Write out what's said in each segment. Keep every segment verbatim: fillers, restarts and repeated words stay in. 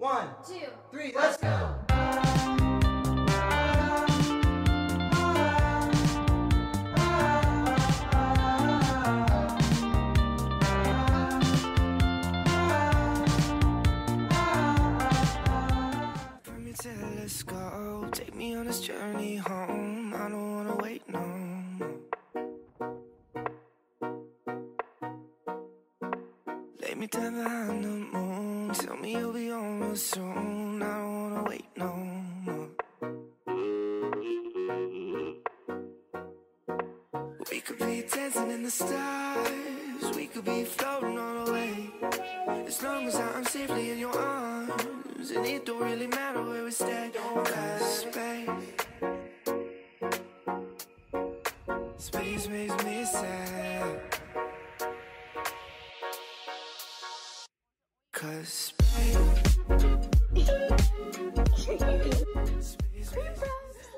One, two, three, let's go! Let's go, take me on this journey home. I don't wanna wait no more. Lay me down behind the moon. Tell me you'll be on real soon. I don't wanna wait no more. We could be dancing in the stars. We could be floating on the way. As long as I'm safely in your arms, and it don't really matter where we stay. Cause space, space makes me sad. Cause space, space makes me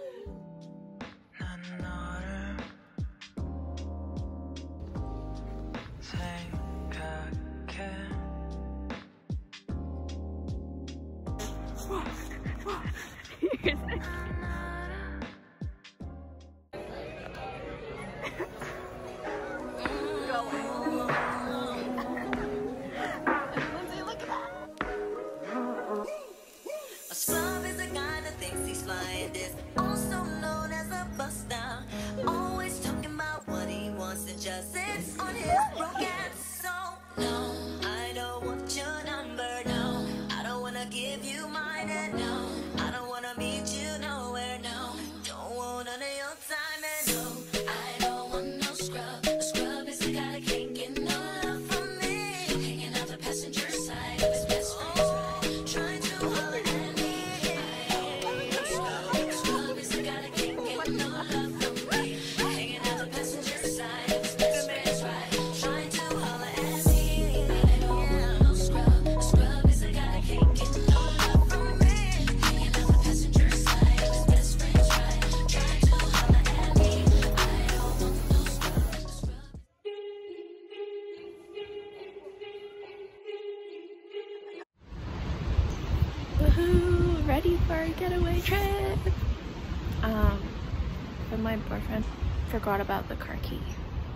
Woohoo! Ready for a getaway trip! Um, but my boyfriend forgot about the car key.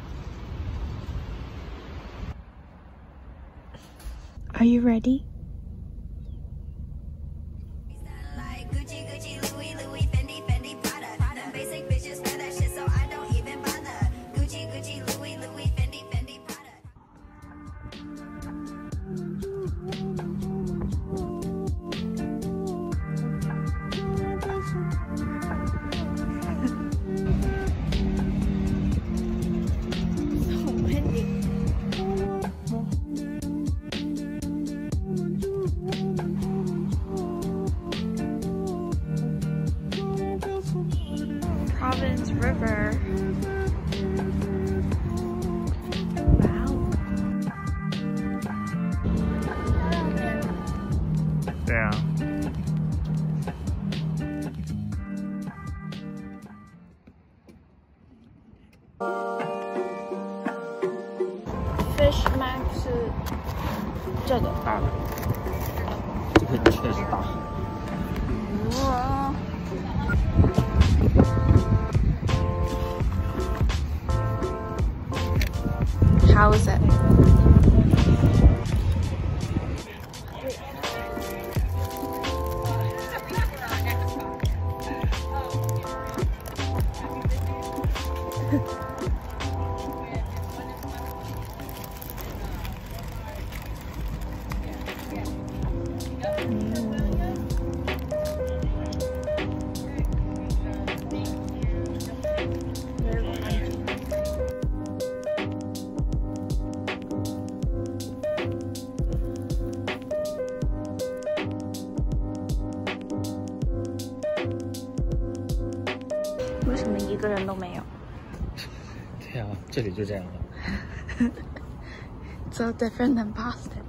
Are you ready? Providence River. Wow. Yeah. Fish Max 是这个大的， 这个确实大。 哇。 How is it?为什么一个人都没有？ 对啊，这里就这样了。 So different than Boston.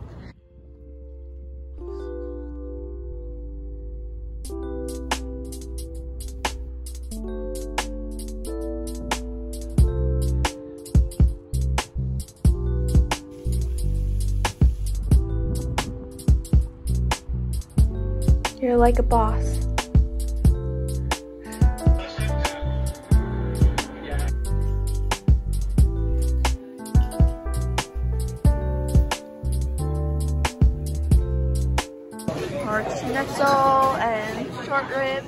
You're like a boss. Pork schnitzel and short rib.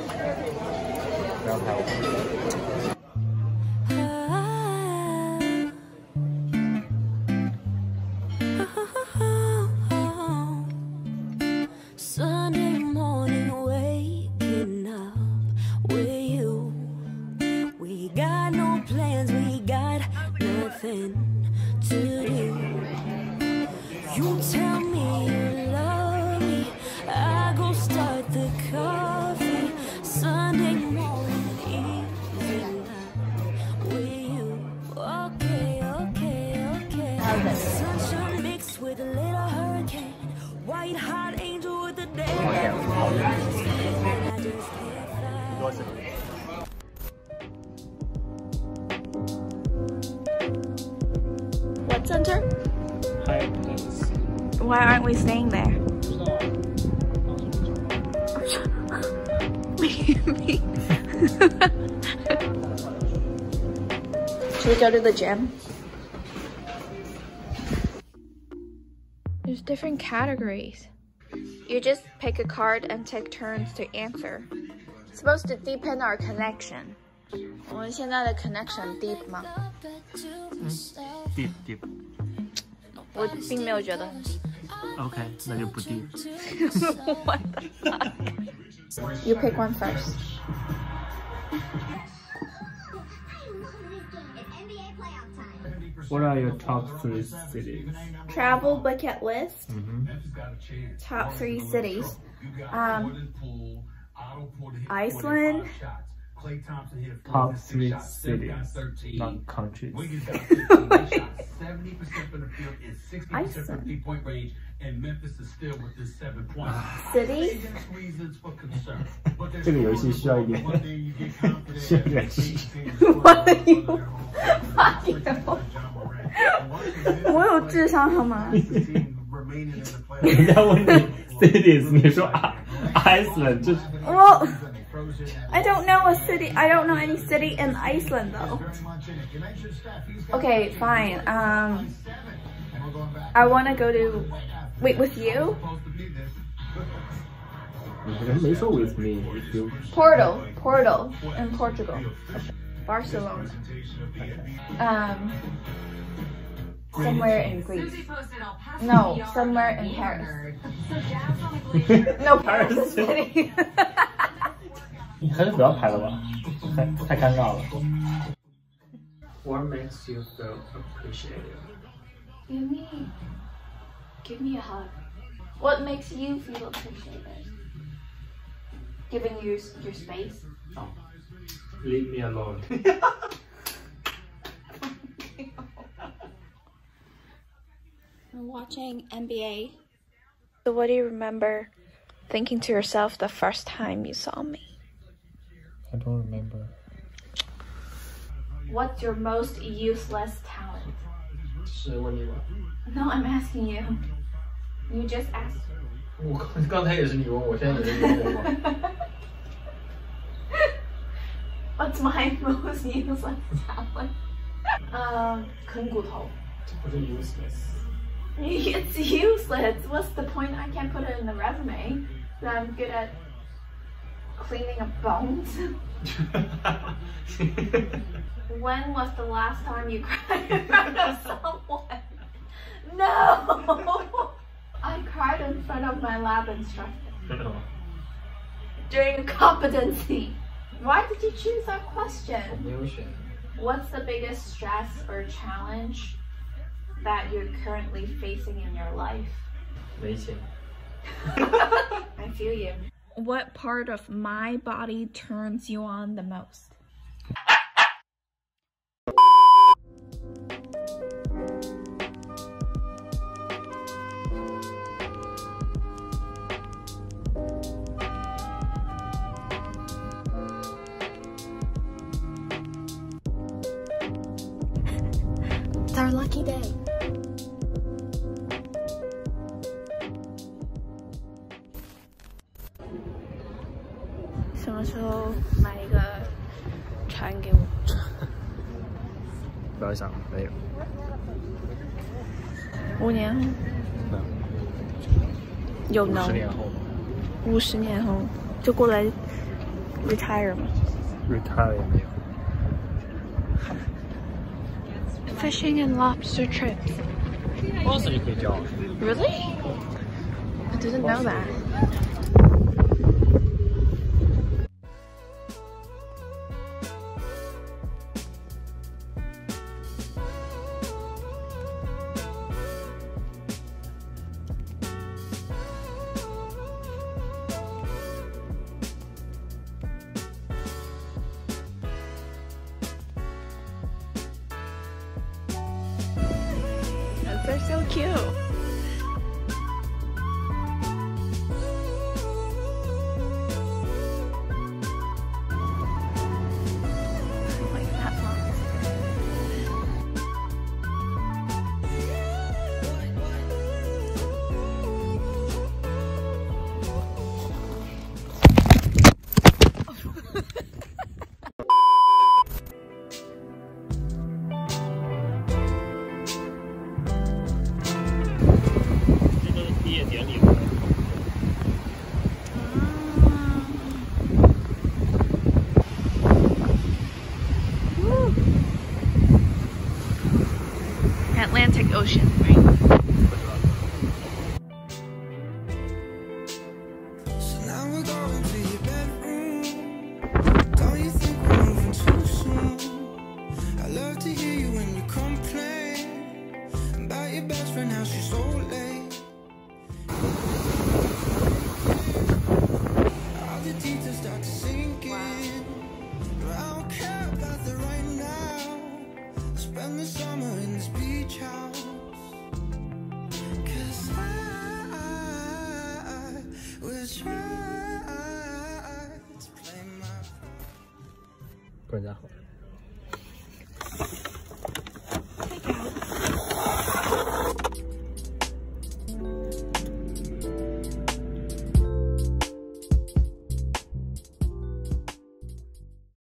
Sunday morning, waking up with you. We got no plans, we got nothing to do. You tell me you love me, I go start the coffee. Sunday morning, easy night with you. Okay, okay, okay. Sunshine mixed with a little hurricane. White hot angel with a day. What center? Higher place. Why aren't we staying there? What do you mean? Should we go to the gym? There's different categories. You just pick a card and take turns to answer. It's supposed to deepen our connection. 我们现在的 connection deep 吗？ Deep deep. 我并没有觉得很 deep. OK， 那就不 deep。 What the fuck? You pick one first. What are your top three cities? Travel bucket list. Mm-hmm. Top three cities. Um, Iceland. Top three cities, not countries. Iceland. City. 这个游戏需要一点需要一点知识。 What are you? 我有智商好吗？ 人家问你 cities， 你说 Iceland， 这。 Well, I don't know a city. I don't know any city in Iceland though. Okay, fine. Um, I want to go to. Wait, with you? 人没说 with me. With you. Porto, Porto in Portugal. Barcelona. Um, somewhere in Greece. No, somewhere in Paris. No, Paris City. 你还是不要拍了吧，太太尴尬了。What makes you feel appreciated? You mean? Give me a hug. What makes you feel appreciated? Giving you your space? Oh. Leave me alone. We're watching N B A. So what do you remember thinking to yourself the first time you saw me? I don't remember. What's your most useless talent? 是问你吗？ No, I'm asking you. You just asked. 我刚才也是你问我，现在也是你问我。 What's my most useless talent? Um, 啃骨头。 这不是 useless. It's useless. What's the point? I can't put it in the resume that I'm good at cleaning up bones. When was the last time you cried in front of someone? No! I cried in front of my lab instructor during a competency. Why did you choose that question? What's the biggest stress or challenge that you're currently facing in your life? 没钱。 I feel you. What part of my body turns you on the most? It's our lucky day. 什么时候买一个船给我？ 不要想，没有。 五年后？有能？ 五十年后。 五十年后就过来 retire 吗 ？retire 也没有。 Fishing and lobster trips. Lobster 就可以钓。 Really? I didn't know that. They're so cute. Like that long. Atlantic Ocean, right? So now we're going to your bedroom. Don't you think we're moving too soon? I love to hear you when you complain about your best friend, how she's so late. All the details start to sink in. But I don't care about the right now. Spend the summer in this beach house. Cause I, I will try to play my part. 不然再好。